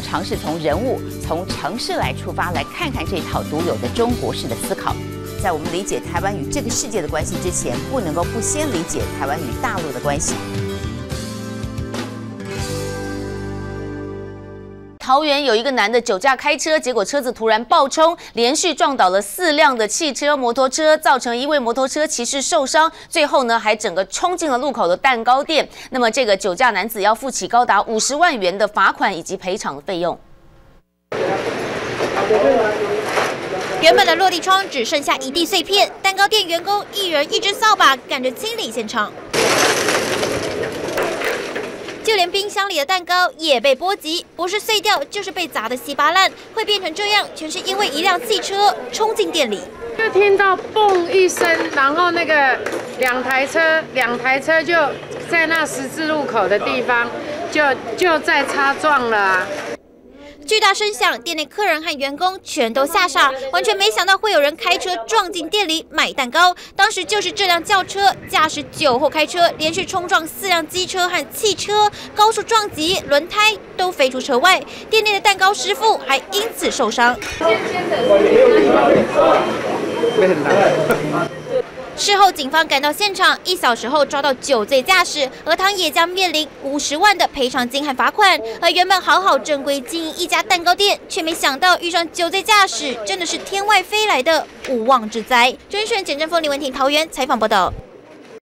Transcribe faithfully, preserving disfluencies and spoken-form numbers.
们尝试从人物、从城市来出发，来看看这套独有的中国式的思考。在我们理解台湾与这个世界的关系之前，不能够不先理解台湾与大陆的关系。桃园有一个男的酒驾开车，结果车子突然爆冲，连续撞倒了四辆的汽车、摩托车，造成一位摩托车骑士受伤。最后呢，还整个冲进了路口的蛋糕店。那么，这个酒驾男子要负起高达五十万元的罚款以及赔偿费用。 原本的落地窗只剩下一地碎片，蛋糕店员工一人一只扫把赶着清理现场。就连冰箱里的蛋糕也被波及，不是碎掉就是被砸得稀巴烂。会变成这样，全是因为一辆汽车冲进店里。 就听到嘣一声，然后那个两台车，两台车就在那十字路口的地方，就就在擦撞了啊。 巨大声响，店内客人和员工全都吓傻，完全没想到会有人开车撞进店里买蛋糕。当时就是这辆轿车驾驶酒后开车，连续冲撞四辆机车和汽车，高速撞击，轮胎都飞出车外。店内的蛋糕师傅还因此受伤。事后，警方赶到现场，一小时后抓到酒醉驾驶，而他也将面临五十万的赔偿金和罚款。而原本好好正规经营一家蛋糕店，却没想到遇上酒醉驾驶，真的是天外飞来的无妄之灾。甄选简正峰、李文婷桃园采访报道。